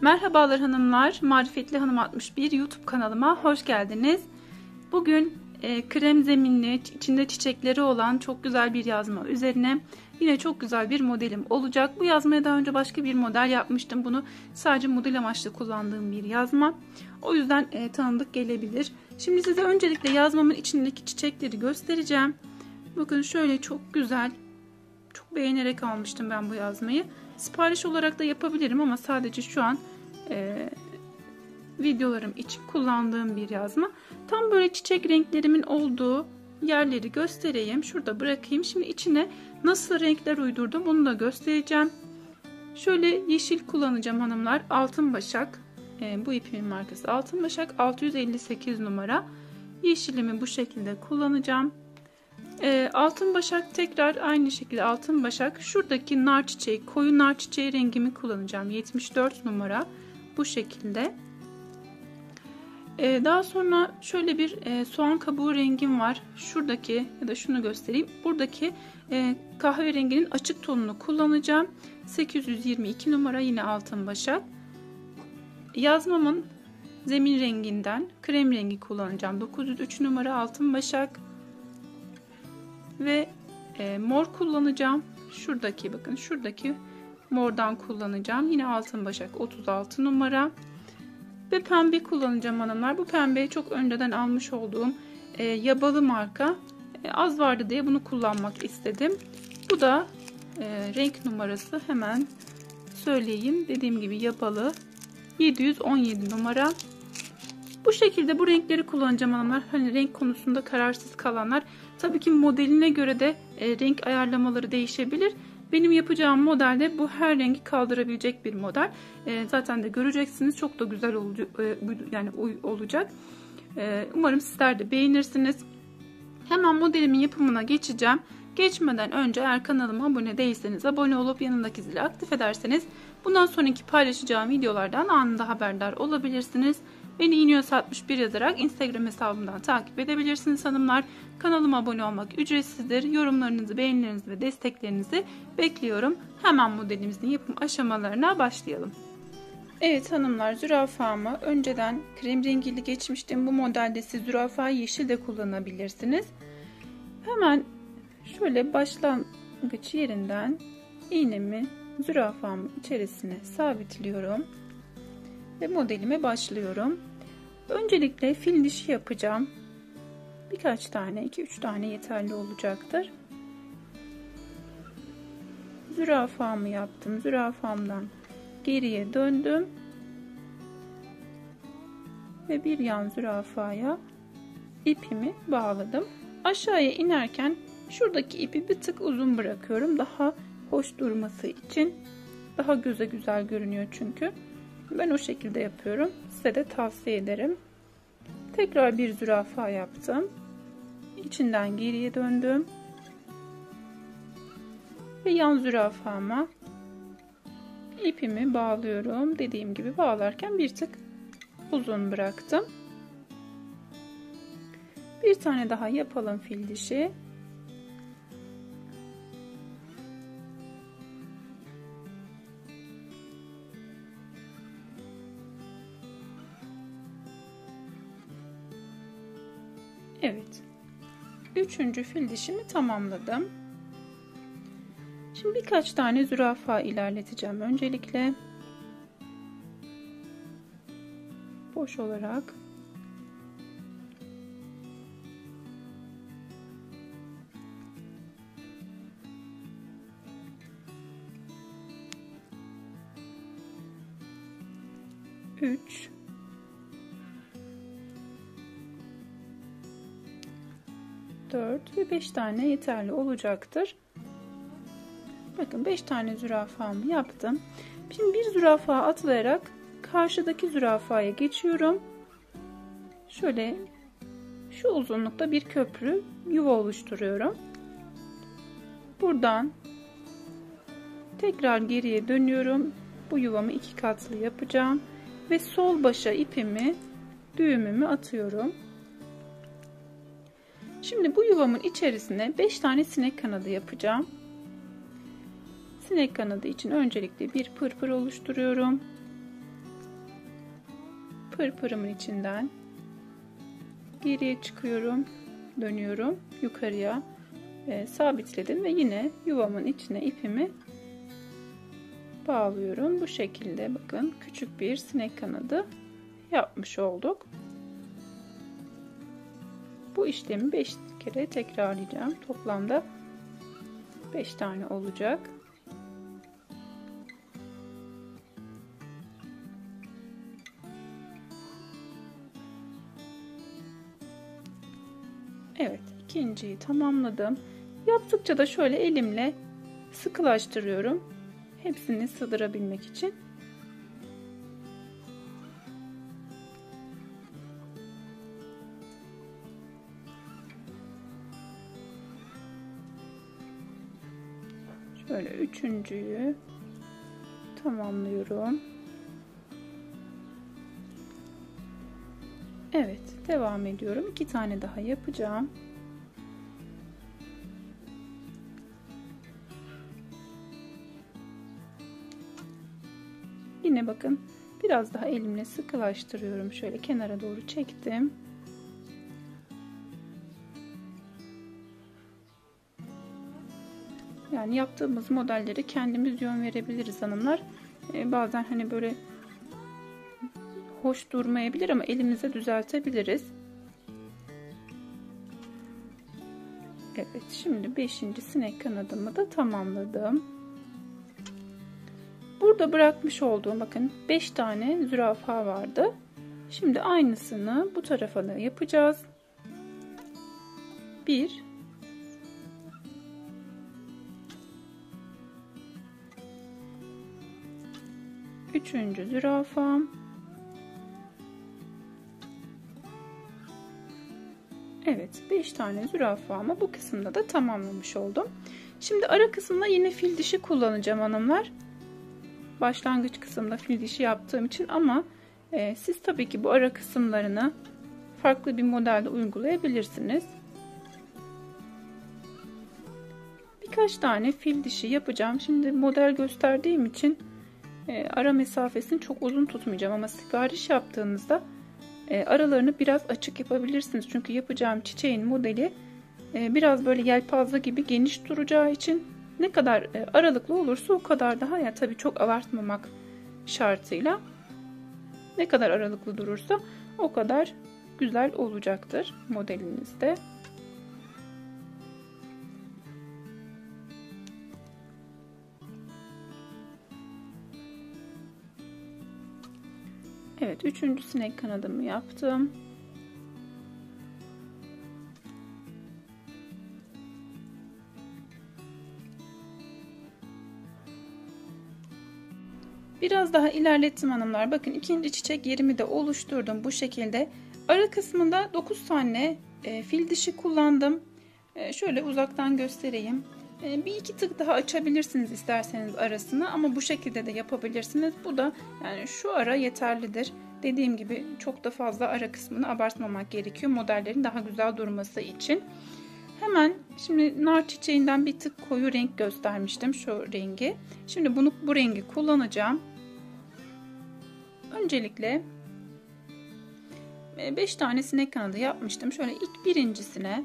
Merhabalar hanımlar, Marifetli Hanım 61 YouTube kanalıma hoş geldiniz. Bugün krem zeminli, içinde çiçekleri olan çok güzel bir yazma üzerine yine çok güzel bir modelim olacak. Bu yazmaya daha önce başka bir model yapmıştım. Bunu sadece model amaçlı kullandığım bir yazma. O yüzden tanıdık gelebilir. Şimdi size öncelikle yazmamın içindeki çiçekleri göstereceğim. Bakın şöyle çok güzel, çok beğenerek almıştım ben bu yazmayı. Sipariş olarak da yapabilirim ama sadece şu an videolarım için kullandığım bir yazma. Tam böyle çiçek renklerimin olduğu yerleri göstereyim. Şurada bırakayım. Şimdi içine nasıl renkler uydurdum bunu da göstereceğim. Şöyle yeşil kullanacağım hanımlar. Altın Başak. Bu ipimin markası Altın Başak. 658 numara. Yeşilimi bu şekilde kullanacağım. Altın Başak, tekrar aynı şekilde Altın Başak. Şuradaki nar çiçeği, koyu nar çiçeği rengimi kullanacağım. 74 numara. Bu şekilde. Daha sonra şöyle bir soğan kabuğu rengim var. Şuradaki ya da şunu göstereyim. Buradaki kahverenginin açık tonunu kullanacağım. 822 numara, yine Altın Başak. Yazmamın zemin renginden krem rengi kullanacağım. 903 numara Altın Başak. Ve mor kullanacağım. Şuradaki, bakın şuradaki mordan kullanacağım. Yine Altın Başak 36 numara. Ve pembe kullanacağım hanımlar. Bu pembeyi çok önceden almış olduğum Yabalı marka. Az vardı diye bunu kullanmak istedim. Bu da renk numarası, hemen söyleyeyim. Dediğim gibi Yabalı 717 numara. Bu şekilde bu renkleri kullanacağım hanımlar. Hani renk konusunda kararsız kalanlar, tabii ki modeline göre de renk ayarlamaları değişebilir. Benim yapacağım modelde bu her rengi kaldırabilecek bir model. Zaten de göreceksiniz, çok da güzel olacak. Umarım sizler de beğenirsiniz. Hemen modelimin yapımına geçeceğim. Geçmeden önce eğer kanalıma abone değilseniz abone olup yanındaki zili aktif ederseniz bundan sonraki paylaşacağım videolardan anında haberdar olabilirsiniz. Beni İniyorsa 61 yazarak Instagram hesabımdan takip edebilirsiniz hanımlar. Kanalıma abone olmak ücretsizdir. Yorumlarınızı, beğenilerinizi ve desteklerinizi bekliyorum. Hemen modelimizin yapım aşamalarına başlayalım. Evet hanımlar, zürafamı önceden krem rengili geçmiştim. Bu modelde siz zürafa yeşil de kullanabilirsiniz. Hemen şöyle başlangıç yerinden iğnemi zürafamın içerisine sabitliyorum. Ve modelime başlıyorum. Öncelikle fil dişi yapacağım. Birkaç tane, 2-3 tane yeterli olacaktır. Zürafamı yaptım. Zürafamdan geriye döndüm. Ve bir yan zürafaya ipimi bağladım. Aşağıya inerken şuradaki ipi bir tık uzun bırakıyorum. Daha hoş durması için. Daha göze güzel görünüyor çünkü. Ben o şekilde yapıyorum. Size de tavsiye ederim. Tekrar bir zürafa yaptım. İçinden geriye döndüm. Ve yan zürafama ipimi bağlıyorum. Dediğim gibi bağlarken bir tık uzun bıraktım. Bir tane daha yapalım fil dişi. Evet. Üçüncü fil dişimi tamamladım. Şimdi birkaç tane zürafa ilerleteceğim. Öncelikle boş olarak üç, 4 ve 5 tane yeterli olacaktır. Bakın 5 tane zürafamı yaptım. Şimdi bir zürafa atlayarak karşıdaki zürafaya geçiyorum. Şöyle şu uzunlukta bir köprü yuva oluşturuyorum. Buradan tekrar geriye dönüyorum. Bu yuvamı 2 katlı yapacağım ve sol başa ipimi, düğümümü atıyorum. Şimdi bu yuvamın içerisine 5 tane sinek kanadı yapacağım. Sinek kanadı için öncelikle bir pırpır oluşturuyorum. pırpırımın içinden geriye çıkıyorum, dönüyorum yukarıya, sabitledim ve yine yuvamın içine ipimi bağlıyorum. Bu şekilde bakın küçük bir sinek kanadı yapmış olduk. Bu işlemi 5 kere tekrarlayacağım. Toplamda 5 tane olacak. Evet, ikinciyi tamamladım. Yaptıkça da şöyle elimle sıkılaştırıyorum. Hepsini sığdırabilmek için. Şöyle üçüncüyü tamamlıyorum. Evet, devam ediyorum. 2 tane daha yapacağım. Yine bakın biraz daha elimle sıkılaştırıyorum. Şöyle kenara doğru çektim. Yani yaptığımız modelleri kendimiz yön verebiliriz hanımlar. Bazen hani böyle hoş durmayabilir ama elimize düzeltebiliriz. Evet, şimdi 5. sinek kanadımı da tamamladım. Burada bırakmış olduğum bakın 5 tane zürafa vardı. Şimdi aynısını bu tarafa da yapacağız. 1 üçüncü zürafam. Evet, 5 tane zürafamı bu kısımda da tamamlamış oldum. Şimdi ara kısımda yine fil dişi kullanacağım hanımlar. Başlangıç kısımda fil dişi yaptığım için ama siz tabii ki bu ara kısımlarını farklı bir modelde uygulayabilirsiniz. Birkaç tane fil dişi yapacağım. Şimdi model gösterdiğim için ara mesafesini çok uzun tutmayacağım ama sipariş yaptığınızda aralarını biraz açık yapabilirsiniz. Çünkü yapacağım çiçeğin modeli biraz böyle yelpaze gibi geniş duracağı için ne kadar aralıklı olursa o kadar daha, ya tabii çok abartmamak şartıyla, ne kadar aralıklı durursa o kadar güzel olacaktır modelinizde. Evet, 3. sinek kanadımı yaptım. Biraz daha ilerlettim hanımlar. Bakın ikinci çiçek yerimi de oluşturdum bu şekilde. Ara kısmında 9 tane fil dişi kullandım. Şöyle uzaktan göstereyim. Bir iki tık daha açabilirsiniz isterseniz arasını ama bu şekilde de yapabilirsiniz. Bu da yani şu ara yeterlidir. Dediğim gibi çok da fazla ara kısmını abartmamak gerekiyor modellerin daha güzel durması için. Hemen şimdi nar çiçeğinden bir tık koyu renk göstermiştim, şu rengi. Şimdi bu rengi kullanacağım. Öncelikle 5 tane sinek kanadı yapmıştım. Şöyle ilk birincisine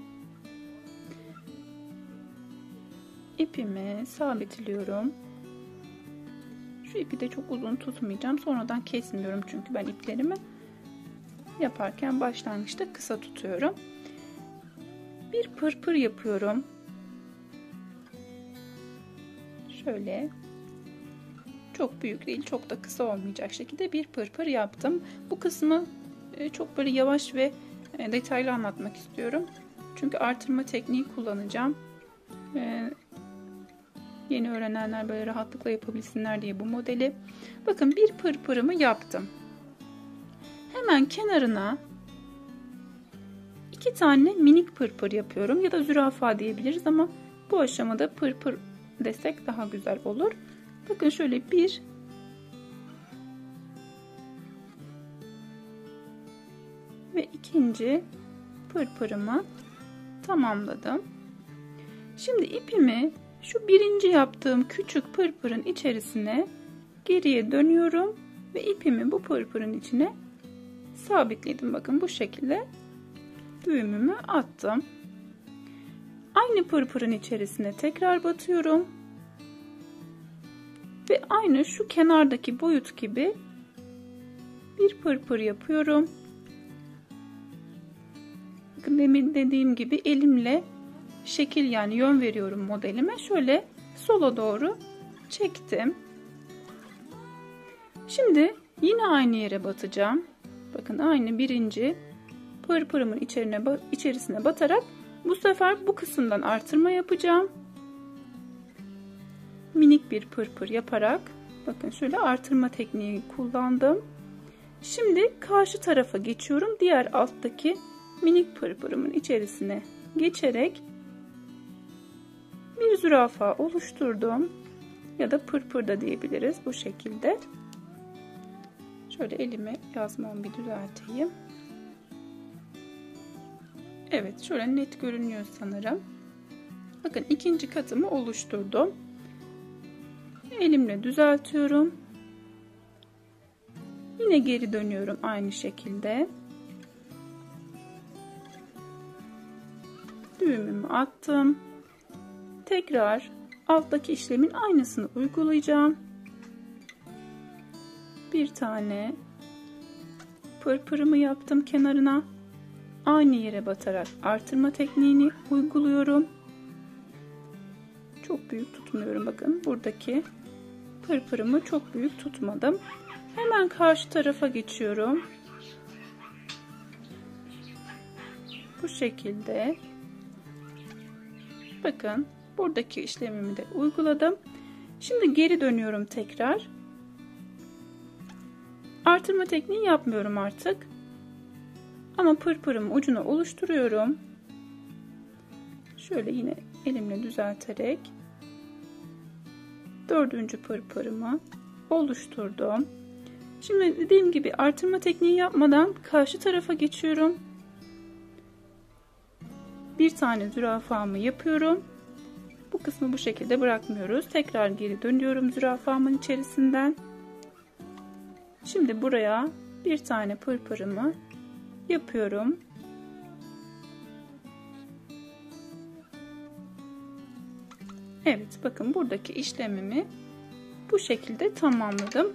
ipimi sabitliyorum. Şu ipi de çok uzun tutmayacağım. Sonradan kesmiyorum çünkü ben iplerimi yaparken başlangıçta kısa tutuyorum. Bir pırpır yapıyorum. Şöyle çok büyük değil, çok da kısa olmayacak şekilde bir pırpır yaptım. Bu kısmı çok böyle yavaş ve detaylı anlatmak istiyorum. Çünkü artırma tekniği kullanacağım. Yeni öğrenenler böyle rahatlıkla yapabilsinler diye bu modeli. Bakın bir pırpırımı yaptım. Hemen kenarına 2 tane minik pırpır yapıyorum ya da zürafa diyebiliriz ama bu aşamada pırpır desek daha güzel olur. Bakın şöyle bir ve ikinci pırpırımı tamamladım. Şimdi ipimi şu birinci yaptığım küçük pırpırın içerisine geriye dönüyorum ve ipimi bu pırpırın içine sabitledim. Bakın bu şekilde düğümümü attım. Aynı pırpırın içerisine tekrar batıyorum. Ve aynı şu kenardaki boyut gibi bir pırpır yapıyorum. Bakın demin dediğim gibi elimle şekil, yani yön veriyorum modelime. Şöyle sola doğru çektim. Şimdi yine aynı yere batacağım. Bakın aynı birinci pırpırımın içerisine batarak bu sefer bu kısımdan artırma yapacağım. Minik bir pırpır yaparak, bakın şöyle artırma tekniği kullandım. Şimdi karşı tarafa geçiyorum. Diğer alttaki minik pırpırımın içerisine geçerek bir zürafa oluşturdum. Ya da pırpır da diyebiliriz bu şekilde. Şöyle elimi, yazmamı bir düzelteyim. Evet, şöyle net görünüyor sanırım. Bakın ikinci katımı oluşturdum. Elimle düzeltiyorum. Yine geri dönüyorum aynı şekilde. Düğümümü attım. Tekrar alttaki işlemin aynısını uygulayacağım. Bir tane pırpırımı yaptım kenarına. Aynı yere batarak artırma tekniğini uyguluyorum. Çok büyük tutmuyorum. Bakın buradaki pırpırımı çok büyük tutmadım. Hemen karşı tarafa geçiyorum. Bu şekilde. Bakın buradaki işlemimi de uyguladım. Şimdi geri dönüyorum tekrar. Artırma tekniği yapmıyorum artık. Ama pırpırımın ucunu oluşturuyorum. Şöyle yine elimle düzelterek dördüncü pırpırımı oluşturdum. Şimdi dediğim gibi artırma tekniği yapmadan karşı tarafa geçiyorum. Bir tane zürafamı yapıyorum. Bu kısmı bu şekilde bırakmıyoruz. Tekrar geri dönüyorum zürafamın içerisinden. Şimdi buraya bir tane pırpırımı yapıyorum. Evet, bakın buradaki işlemimi bu şekilde tamamladım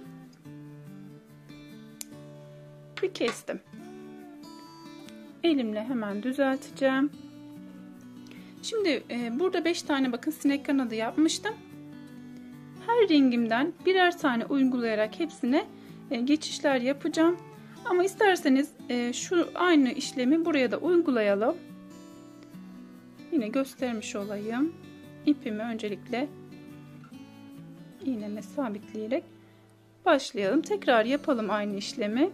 ve kestim. Elimle hemen düzelteceğim. Şimdi burada 5 tane bakın sinek kanadı yapmıştım. Her rengimden birer tane uygulayarak hepsine geçişler yapacağım. Ama isterseniz şu aynı işlemi buraya da uygulayalım. Yine göstermiş olayım. İpimi öncelikle iğneme sabitleyerek başlayalım. Tekrar yapalım aynı işlemi.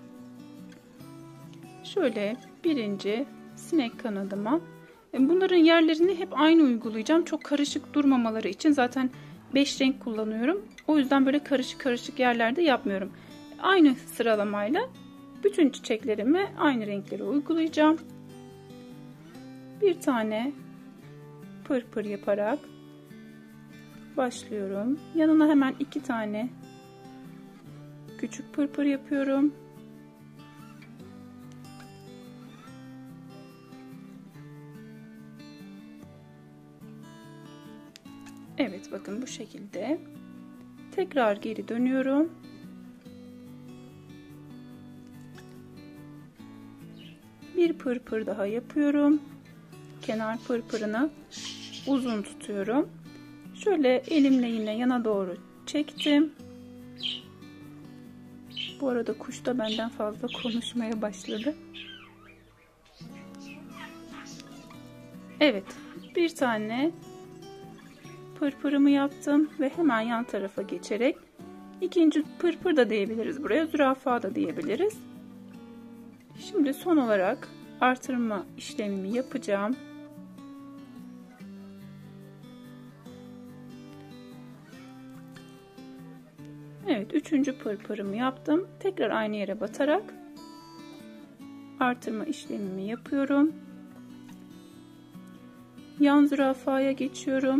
Şöyle birinci sinek kanadıma. Bunların yerlerini hep aynı uygulayacağım. Çok karışık durmamaları için zaten 5 renk kullanıyorum. O yüzden böyle karışık karışık yerlerde yapmıyorum. Aynı sıralamayla bütün çiçeklerime aynı renkleri uygulayacağım. Bir tane pırpır yaparak başlıyorum. Yanına hemen 2 tane küçük pırpır yapıyorum. Evet, bakın bu şekilde. Tekrar geri dönüyorum. Bir pırpır daha yapıyorum. Kenar pırpırını uzun tutuyorum. Şöyle elimle yine yana doğru çektim. Bu arada kuş da benden fazla konuşmaya başladı. Evet, bir tane pırpırımı yaptım ve hemen yan tarafa geçerek ikinci pırpır da diyebiliriz buraya, zürafa da diyebiliriz. Şimdi son olarak artırma işlemimi yapacağım. Evet, üçüncü pırpırımı yaptım. Tekrar aynı yere batarak artırma işlemimi yapıyorum. Yan zürafaya geçiyorum.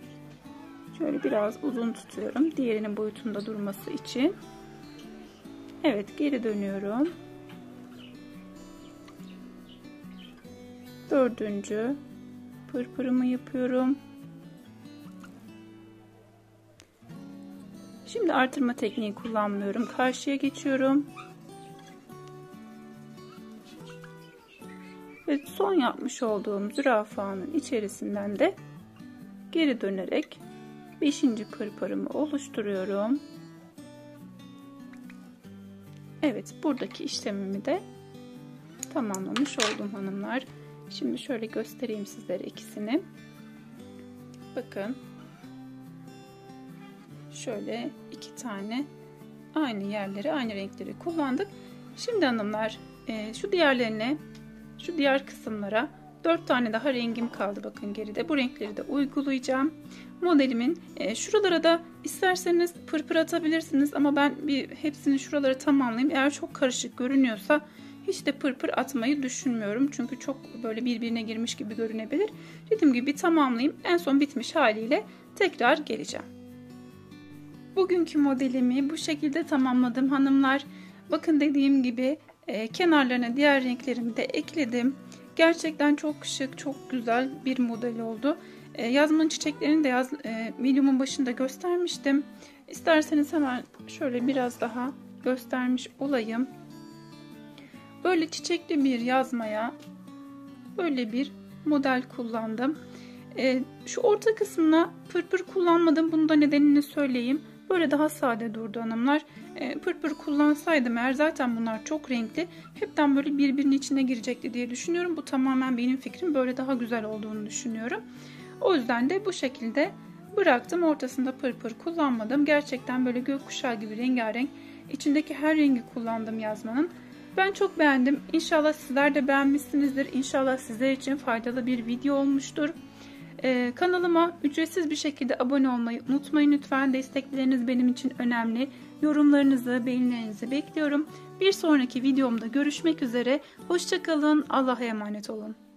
Şöyle biraz uzun tutuyorum. Diğerinin boyutunda durması için. Evet, geri dönüyorum. 4. pırpırımı yapıyorum. Şimdi artırma tekniği kullanmıyorum. Karşıya geçiyorum. Ve son yapmış olduğum zürafanın içerisinden de geri dönerek 5. pırpırımı oluşturuyorum. Evet, buradaki işlemimi de tamamlamış oldum hanımlar. Şimdi şöyle göstereyim sizlere ikisini. Bakın. Şöyle 2 tane aynı yerleri, aynı renkleri kullandık. Şimdi hanımlar şu diğer kısımlara 4 tane daha rengim kaldı. Bakın geride. Bu renkleri de uygulayacağım. Modelimin şuralara da isterseniz pırpır atabilirsiniz ama ben hepsini şuralara tamamlayayım. Eğer çok karışık görünüyorsa hiç de pırpır atmayı düşünmüyorum. Çünkü çok böyle birbirine girmiş gibi görünebilir. Dediğim gibi tamamlayayım. En son bitmiş haliyle tekrar geleceğim. Bugünkü modelimi bu şekilde tamamladım hanımlar. Bakın dediğim gibi kenarlarına diğer renklerimi de ekledim. Gerçekten çok şık, çok güzel bir model oldu. Yazmanın çiçeklerini de videomun başında göstermiştim. İsterseniz hemen şöyle biraz daha göstermiş olayım. Böyle çiçekli bir yazmaya böyle bir model kullandım. Şu orta kısmına pırpır kullanmadım. Bunun da nedenini söyleyeyim. Böyle daha sade durdu hanımlar. Pırpır kullansaydım eğer, zaten bunlar çok renkli, hepten böyle birbirinin içine girecekti diye düşünüyorum. Bu tamamen benim fikrim. Böyle daha güzel olduğunu düşünüyorum. O yüzden de bu şekilde bıraktım. Ortasında pırpır kullanmadım. Gerçekten böyle gökkuşağı gibi rengarenk. İçindeki her rengi kullandım yazmanın. Ben çok beğendim. İnşallah sizler de beğenmişsinizdir. İnşallah sizler için faydalı bir video olmuştur. Kanalıma ücretsiz bir şekilde abone olmayı unutmayın lütfen. Destekleriniz benim için önemli. Yorumlarınızı, beğenilerinizi bekliyorum. Bir sonraki videomda görüşmek üzere. Hoşça kalın. Allah'a emanet olun.